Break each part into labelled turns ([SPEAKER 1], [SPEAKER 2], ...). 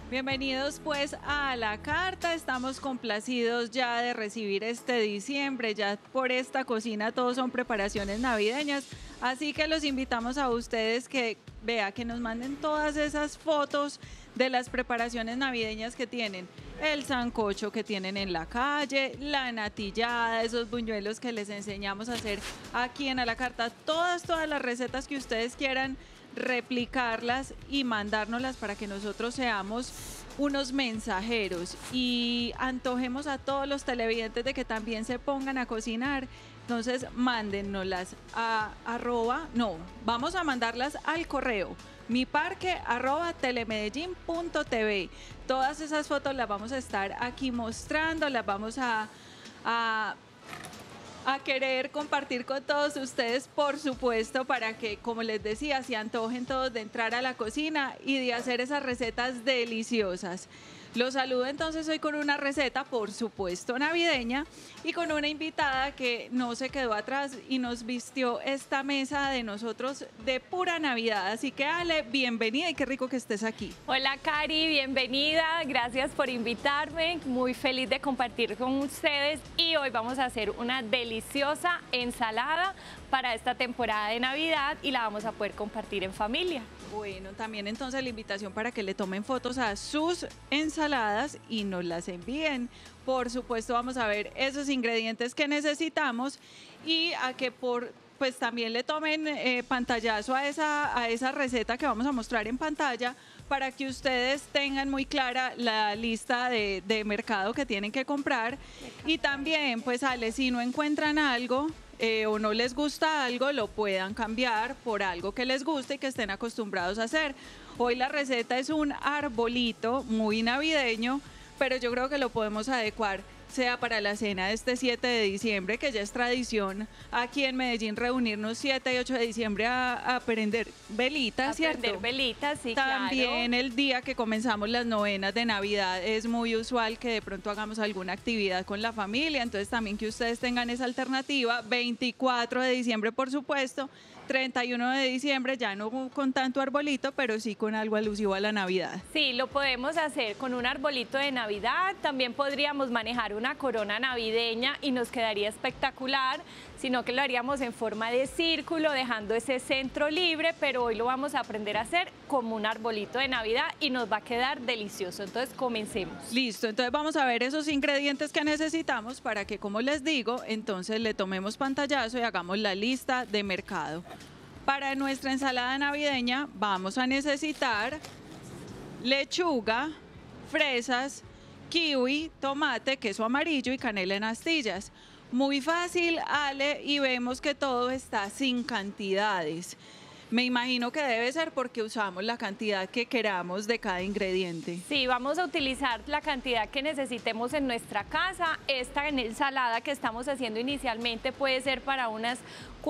[SPEAKER 1] Bienvenidos pues a la carta, estamos complacidos ya de recibir este diciembre, ya por esta cocina todos son preparaciones navideñas, así que los invitamos a ustedes que nos manden todas esas fotos de las preparaciones navideñas que tienen, el sancocho que tienen en la calle, la natillada, esos buñuelos que les enseñamos a hacer aquí en A la Carta, todas las recetas que ustedes quieran replicarlas y mandárnoslas para que nosotros seamos unos mensajeros y antojemos a todos los televidentes de que también se pongan a cocinar. Entonces, mándennoslas vamos a mandarlas al correo miparque@telemedellin.tv. Todas esas fotos las vamos a estar aquí mostrando, las vamos a querer compartir con todos ustedes, por supuesto, para que, como les decía, se antojen todos de entrar a la cocina y de hacer esas recetas deliciosas. Los saludo entonces hoy con una receta, por supuesto, navideña y con una invitada que no se quedó atrás y nos vistió esta mesa de nosotros de pura Navidad. Así que Ale, bienvenida y qué rico que estés aquí.
[SPEAKER 2] Hola Cari, bienvenida, gracias por invitarme, muy feliz de compartir con ustedes y hoy vamos a hacer una deliciosa ensalada para esta temporada de Navidad y la vamos a poder compartir en familia.
[SPEAKER 1] Bueno, también entonces la invitación para que le tomen fotos a sus ensaladas y nos las envíen. Por supuesto vamos a ver esos ingredientes que necesitamos y a que pues también le tomen pantallazo a esa receta que vamos a mostrar en pantalla para que ustedes tengan muy clara la lista de mercado que tienen que comprar. Y también, pues Ale, si no encuentran algo o no les gusta algo, lo puedan cambiar por algo que les guste y que estén acostumbrados a hacer. Hoy la receta es un arbolito muy navideño, pero yo creo que lo podemos adecuar sea para la cena de este 7 de diciembre, que ya es tradición aquí en Medellín reunirnos 7 y 8 de diciembre a prender velitas, ¿cierto?
[SPEAKER 2] Prender velitas, sí,
[SPEAKER 1] También
[SPEAKER 2] claro.
[SPEAKER 1] el día que comenzamos las novenas de Navidad es muy usual que de pronto hagamos alguna actividad con la familia, entonces también que ustedes tengan esa alternativa. 24 de diciembre, por supuesto, 31 de diciembre, ya no con tanto arbolito, pero sí con algo alusivo a la Navidad.
[SPEAKER 2] Sí, lo podemos hacer con un arbolito de Navidad, también podríamos manejar una corona navideña y nos quedaría espectacular, sino que lo haríamos en forma de círculo, dejando ese centro libre, pero hoy lo vamos a aprender a hacer como un arbolito de Navidad y nos va a quedar delicioso. Entonces, comencemos.
[SPEAKER 1] Listo, entonces vamos a ver esos ingredientes que necesitamos para que, como les digo, entonces le tomemos pantallazo y hagamos la lista de mercado. Para nuestra ensalada navideña vamos a necesitar lechuga, fresas, kiwi, tomate, queso amarillo y canela en astillas. Muy fácil, Ale, y vemos que todo está sin cantidades. Me imagino que debe ser porque usamos la cantidad que queramos de cada ingrediente.
[SPEAKER 2] Sí, vamos a utilizar la cantidad que necesitemos en nuestra casa. Esta ensalada que estamos haciendo inicialmente puede ser para unas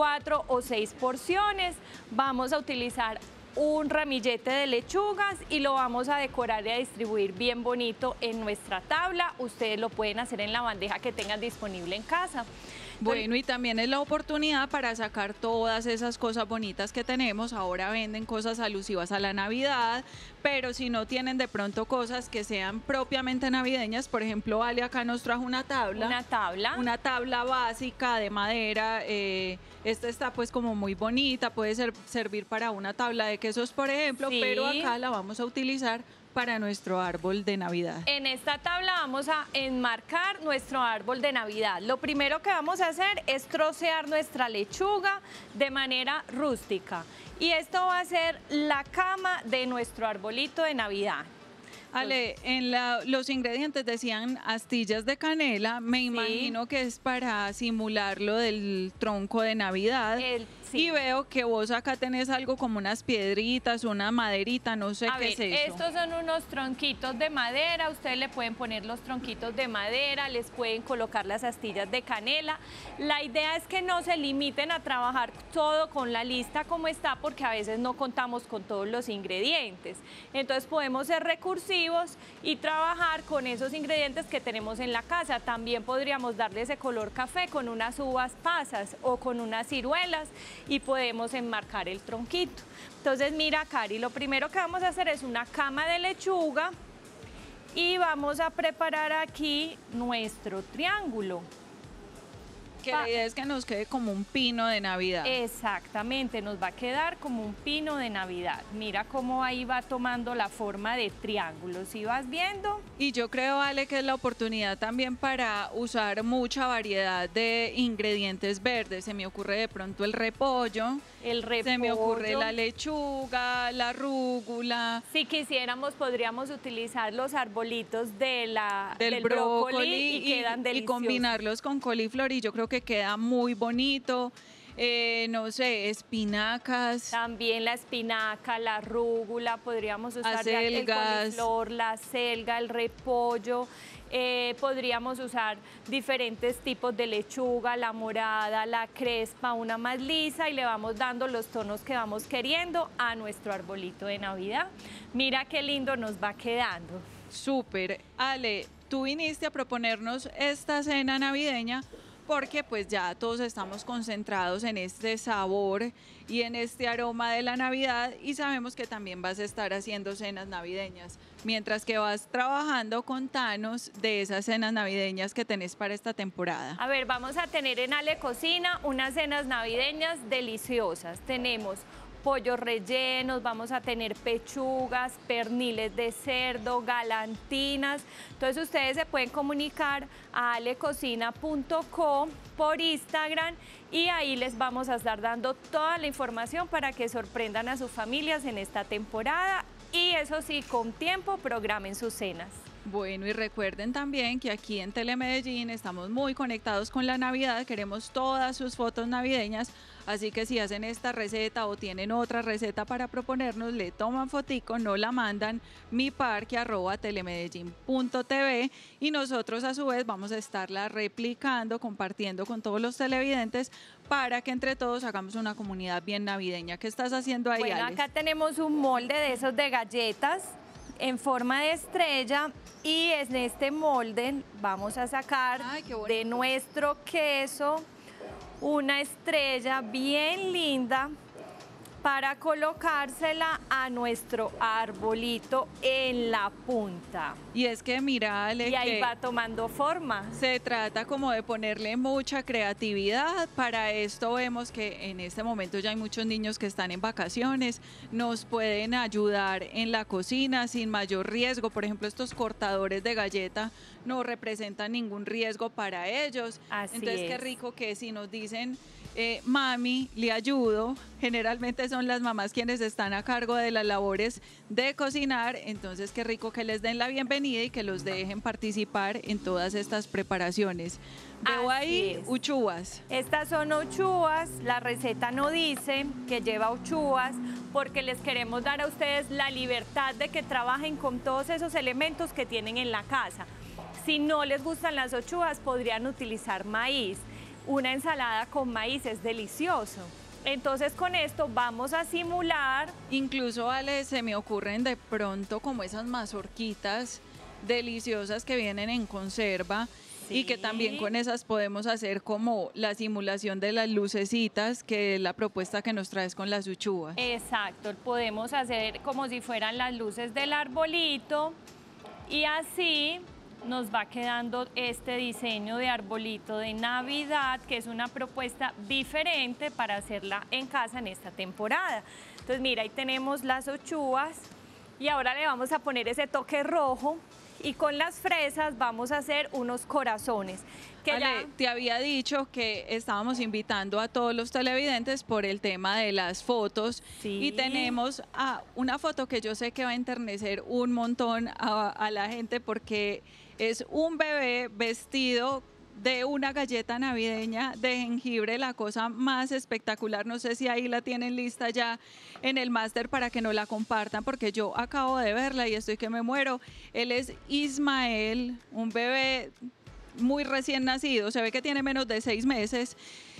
[SPEAKER 2] 4 o 6 porciones. Vamos a utilizar un ramillete de lechugas y lo vamos a decorar y a distribuir bien bonito en nuestra tabla. Ustedes lo pueden hacer en la bandeja que tengan disponible en casa.
[SPEAKER 1] Bueno, y también es la oportunidad para sacar todas esas cosas bonitas que tenemos. Ahora venden cosas alusivas a la Navidad, pero si no tienen de pronto cosas que sean propiamente navideñas, por ejemplo, Ale acá nos trajo una tabla. Una tabla básica de madera. Esta está pues como muy bonita, puede servir para una tabla de quesos, por ejemplo,
[SPEAKER 2] sí,
[SPEAKER 1] pero acá la vamos a utilizar para nuestro árbol de Navidad.
[SPEAKER 2] En esta tabla vamos a enmarcar nuestro árbol de Navidad. Lo primero que vamos a hacer es trocear nuestra lechuga de manera rústica. Y esto va a ser la cama de nuestro arbolito de Navidad.
[SPEAKER 1] Ale, en los ingredientes decían astillas de canela, me imagino que es para simular lo del tronco de Navidad. Sí. Y veo que vos acá tenés algo como unas piedritas, una maderita, no sé qué es eso.
[SPEAKER 2] Estos son unos tronquitos de madera, ustedes le pueden poner los tronquitos de madera, les pueden colocar las astillas de canela. La idea es que no se limiten a trabajar todo con la lista como está, porque a veces no contamos con todos los ingredientes. Entonces podemos ser recursivos y trabajar con esos ingredientes que tenemos en la casa. También podríamos darle ese color café con unas uvas pasas o con unas ciruelas y podemos enmarcar el tronquito. Entonces mira, Cari, lo primero que vamos a hacer es una cama de lechuga. Y vamos a preparar aquí nuestro triángulo.
[SPEAKER 1] Que la idea es que nos quede como un pino de Navidad.
[SPEAKER 2] Exactamente, nos va a quedar como un pino de Navidad. Mira cómo ahí va tomando la forma de triángulo, ¿sí vas viendo?
[SPEAKER 1] Y yo creo, Ale, que es la oportunidad también para usar mucha variedad de ingredientes verdes. Se me ocurre de pronto el repollo. Se me ocurre la lechuga, la rúgula.
[SPEAKER 2] Si quisiéramos, podríamos utilizar los arbolitos del
[SPEAKER 1] brócoli
[SPEAKER 2] y quedan deliciosos.
[SPEAKER 1] Y combinarlos con coliflor y yo creo que queda muy bonito. No sé, espinacas.
[SPEAKER 2] También la espinaca, la rúgula, podríamos usar ya el coliflor, la acelga, el repollo. Podríamos usar diferentes tipos de lechuga, la morada, la crespa, una más lisa y le vamos dando los tonos que vamos queriendo a nuestro arbolito de Navidad. Mira qué lindo nos va quedando.
[SPEAKER 1] Súper. Ale, tú viniste a proponernos esta cena navideña porque pues ya todos estamos concentrados en este sabor y en este aroma de la Navidad y sabemos que también vas a estar haciendo cenas navideñas. Mientras que vas trabajando, contanos de esas cenas navideñas que tenés para esta temporada.
[SPEAKER 2] A ver, vamos a tener en Ale Cocina unas cenas navideñas deliciosas. Tenemos pollos rellenos, vamos a tener pechugas, perniles de cerdo, galantinas. Entonces ustedes se pueden comunicar a alecocina.co por Instagram y ahí les vamos a estar dando toda la información para que sorprendan a sus familias en esta temporada y eso sí, con tiempo programen sus cenas.
[SPEAKER 1] Bueno, y recuerden también que aquí en Telemedellín estamos muy conectados con la Navidad, queremos todas sus fotos navideñas, así que si hacen esta receta o tienen otra receta para proponernos, le toman fotico, no la mandan miparque@telemedellin.tv y nosotros a su vez vamos a estarla replicando, compartiendo con todos los televidentes para que entre todos hagamos una comunidad bien navideña. ¿Qué estás haciendo ahí,
[SPEAKER 2] Bueno,
[SPEAKER 1] Alex?
[SPEAKER 2] acá tenemos un molde de esos de galletas en forma de estrella y en este molde vamos a sacar de nuestro queso una estrella bien linda para colocársela a nuestro arbolito en la punta.
[SPEAKER 1] Y es que mira, Ale,
[SPEAKER 2] y ahí va tomando forma.
[SPEAKER 1] Se trata como de ponerle mucha creatividad. Para esto vemos que en este momento ya hay muchos niños que están en vacaciones, nos pueden ayudar en la cocina sin mayor riesgo. Por ejemplo, estos cortadores de galleta no representan ningún riesgo para ellos. Entonces, qué rico que si nos dicen mami, le ayudo. Generalmente son las mamás quienes están a cargo de las labores de cocinar, entonces qué rico que les den la bienvenida y que los dejen participar en todas estas preparaciones. Veo ahí uchuvas.
[SPEAKER 2] Estas son uchuvas, la receta no dice que lleva uchuvas porque les queremos dar a ustedes la libertad de que trabajen con todos esos elementos que tienen en la casa. Si no les gustan las uchuvas, podrían utilizar maíz. Una ensalada con maíz es delicioso. Entonces con esto vamos a simular.
[SPEAKER 1] Incluso, Ale, se me ocurren de pronto como esas mazorquitas deliciosas que vienen en conserva y que también con esas podemos hacer como la simulación de las lucecitas, que es la propuesta que nos traes con las uchuvas.
[SPEAKER 2] Exacto, podemos hacer como si fueran las luces del arbolito y así nos va quedando este diseño de arbolito de Navidad, que es una propuesta diferente para hacerla en casa en esta temporada. Entonces mira, ahí tenemos las uchuvas y ahora le vamos a poner ese toque rojo y con las fresas vamos a hacer unos corazones.
[SPEAKER 1] Ale, te había dicho que estábamos invitando a todos los televidentes por el tema de las fotos y tenemos una foto que yo sé que va a enternecer un montón a la gente porque es un bebé vestido de una galleta navideña de jengibre, la cosa más espectacular. No sé si ahí la tienen lista ya en el máster para que nos la compartan, porque yo acabo de verla y estoy que me muero. Él es Ismael, un bebé muy recién nacido, se ve que tiene menos de 6 meses.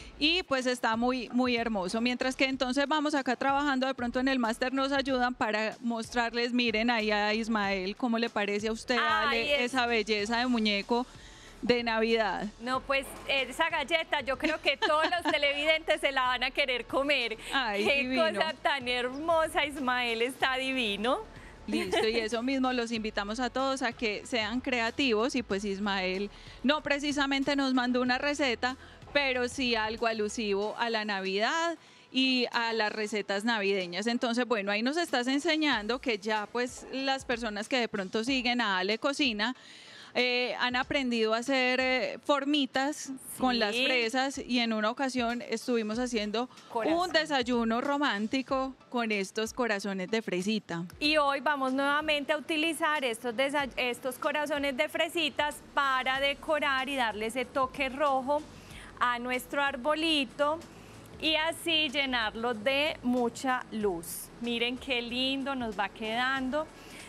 [SPEAKER 1] Y pues está muy, muy hermoso. Mientras que entonces vamos acá trabajando, de pronto en el máster nos ayudan para mostrarles, miren ahí a Ismael, ¿cómo le parece a usted, Ale, esa belleza de muñeco de Navidad?
[SPEAKER 2] No, pues esa galleta yo creo que todos los televidentes se la van a querer comer.
[SPEAKER 1] Ay,
[SPEAKER 2] qué
[SPEAKER 1] divino.
[SPEAKER 2] Cosa tan hermosa, Ismael está divino.
[SPEAKER 1] Listo, y eso mismo los invitamos a todos a que sean creativos y pues Ismael no precisamente nos mandó una receta, pero sí algo alusivo a la Navidad y a las recetas navideñas. Entonces, bueno, ahí nos estás enseñando que ya pues las personas que de pronto siguen a Ale Cocina han aprendido a hacer formitas con las fresas y en una ocasión estuvimos haciendo un desayuno romántico con estos corazones de fresita.
[SPEAKER 2] Y hoy vamos nuevamente a utilizar estos corazones de fresitas para decorar y darle ese toque rojo a nuestro arbolito y así llenarlo de mucha luz. Miren qué lindo nos va quedando.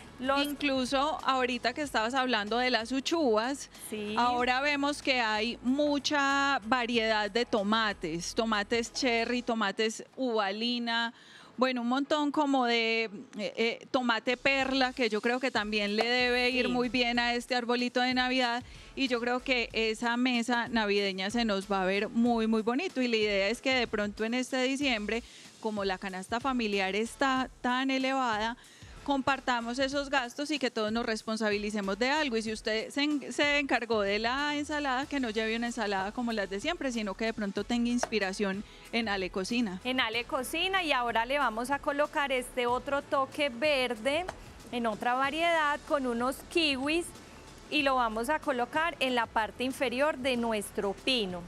[SPEAKER 1] Incluso ahorita que estabas hablando de las uchuvas, ahora vemos que hay mucha variedad de tomates, tomates cherry, tomates uvalina, bueno, un montón como de tomate perla, que yo creo que también le debe ir muy bien a este arbolito de Navidad. Y yo creo que esa mesa navideña se nos va a ver muy, muy bonito. Y la idea es que de pronto en este diciembre, como la canasta familiar está tan elevada, compartamos esos gastos y que todos nos responsabilicemos de algo. Y si usted se encargó de la ensalada, que no lleve una ensalada como las de siempre, sino que de pronto tenga inspiración en Ale Cocina.
[SPEAKER 2] En Ale Cocina, y ahora le vamos a colocar este otro toque verde en otra variedad con unos kiwis y lo vamos a colocar en la parte inferior de nuestro pino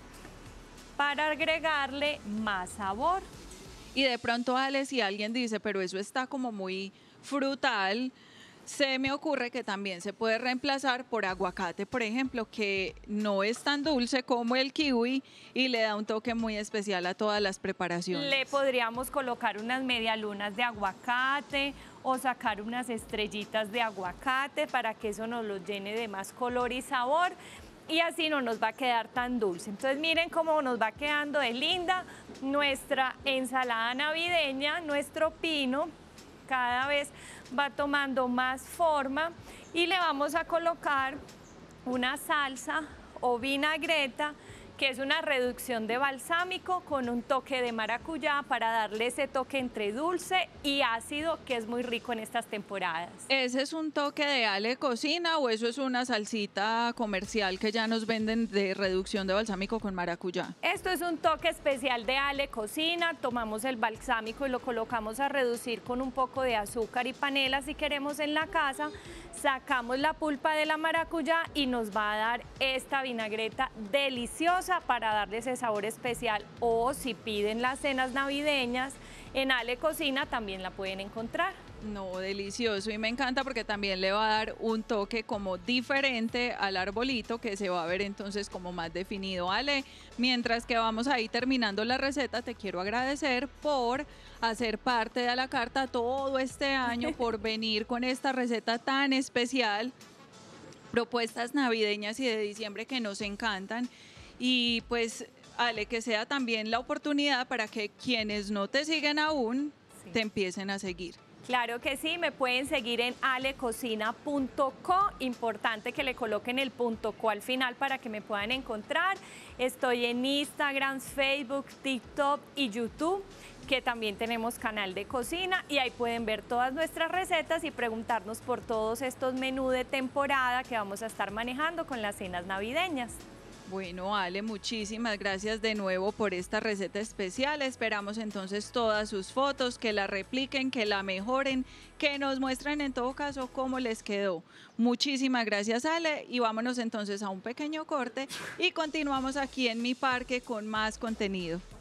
[SPEAKER 2] para agregarle más sabor.
[SPEAKER 1] Y de pronto, Ale, si alguien dice, pero eso está como muy frutal, se me ocurre que también se puede reemplazar por aguacate, por ejemplo, que no es tan dulce como el kiwi y le da un toque muy especial a todas las preparaciones.
[SPEAKER 2] Le podríamos colocar unas medialunas de aguacate o sacar unas estrellitas de aguacate para que eso nos lo llene de más color y sabor. Y así no nos va a quedar tan dulce. Entonces miren cómo nos va quedando de linda nuestra ensalada navideña, nuestro pino. Cada vez va tomando más forma y le vamos a colocar una salsa o vinagreta, que es una reducción de balsámico con un toque de maracuyá para darle ese toque entre dulce y ácido que es muy rico en estas temporadas.
[SPEAKER 1] ¿Ese es un toque de Ale Cocina o eso es una salsita comercial que ya nos venden de reducción de balsámico con maracuyá?
[SPEAKER 2] Esto es un toque especial de Ale Cocina. Tomamos el balsámico y lo colocamos a reducir con un poco de azúcar y panela si queremos en la casa. Sacamos la pulpa de la maracuyá y nos va a dar esta vinagreta deliciosa para darle ese sabor especial. O si piden las cenas navideñas, en Ale Cocina también la pueden encontrar.
[SPEAKER 1] No, delicioso, y me encanta porque también le va a dar un toque como diferente al arbolito que se va a ver entonces como más definido. Ale, mientras que vamos ahí terminando la receta, te quiero agradecer por hacer parte de la carta todo este año, por venir con esta receta tan especial, propuestas navideñas y de diciembre que nos encantan. Y pues, Ale, que sea también la oportunidad para que quienes no te siguen aún, te empiecen a seguir.
[SPEAKER 2] Claro que sí, me pueden seguir en alecocina.co, importante que le coloquen el .co al final para que me puedan encontrar. Estoy en Instagram, Facebook, TikTok y YouTube, que también tenemos canal de cocina y ahí pueden ver todas nuestras recetas y preguntarnos por todos estos menús de temporada que vamos a estar manejando con las cenas navideñas.
[SPEAKER 1] Bueno, Ale, muchísimas gracias de nuevo por esta receta especial. Esperamos entonces todas sus fotos, que la repliquen, que la mejoren, que nos muestren en todo caso cómo les quedó. Muchísimas gracias, Ale, y vámonos entonces a un pequeño corte y continuamos aquí en Mi Parque con más contenido.